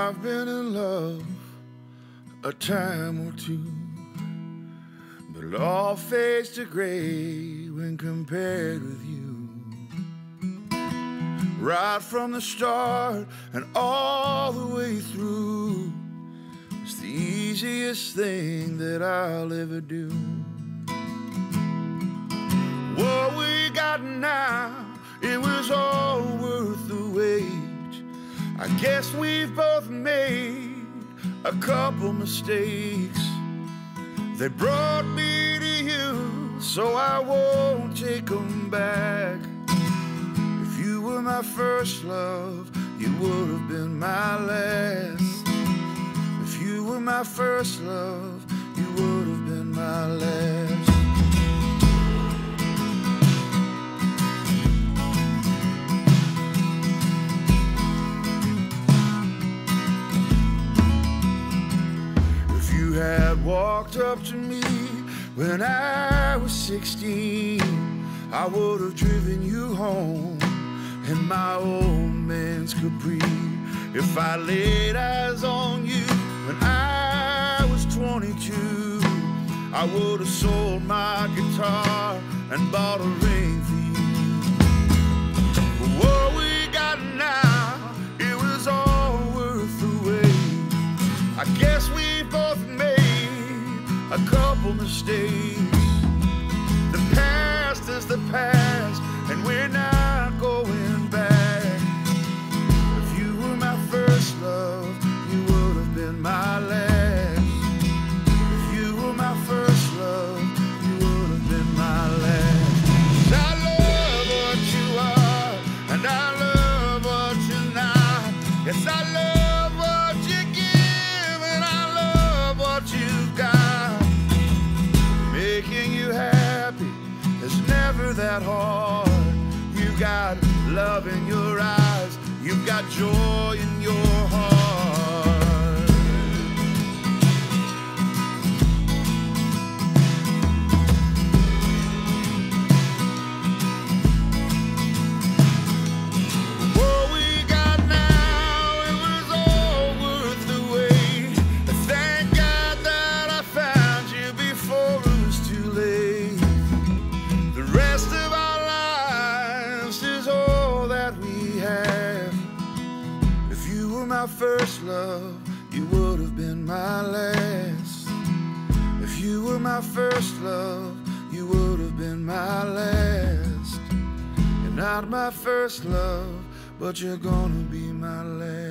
I've been in love a time or two, but it all fades to gray when compared with you. Right from the start and all the way through, it's the easiest thing that I'll ever do. What we got now, it was all worth the wait. I guess we've both made a couple mistakes. They brought me to you, so I won't take them back. If you were my first love, you would have been my last. If you were my first love, you would have been my last. You had walked up to me when I was 16, I would have driven you home in my old man's Capri. If I laid eyes on you when I was 22, I would have sold my guitar and bought a ring for you. But what we got now, it was all worth the wait. I guess we both made a couple mistakes. The past is the past, and we're not going back. If you were my first love, you would have been my last. If you were my first love, you would have been my last. 'Cause I love what you are, and I love what you're not. Yes, I love what you give, and I love what you've got. Making you happy is never that hard. You've got love in your eyes, you've got joy in your heart. What we got now, it was all worth the wait. Thank God that I found you before it was too late. The rest of our lives is all that we have. If you were my first love, you would have been my last. If you were my first love, you would have been my last. You're not my first love, but you're gonna be my last.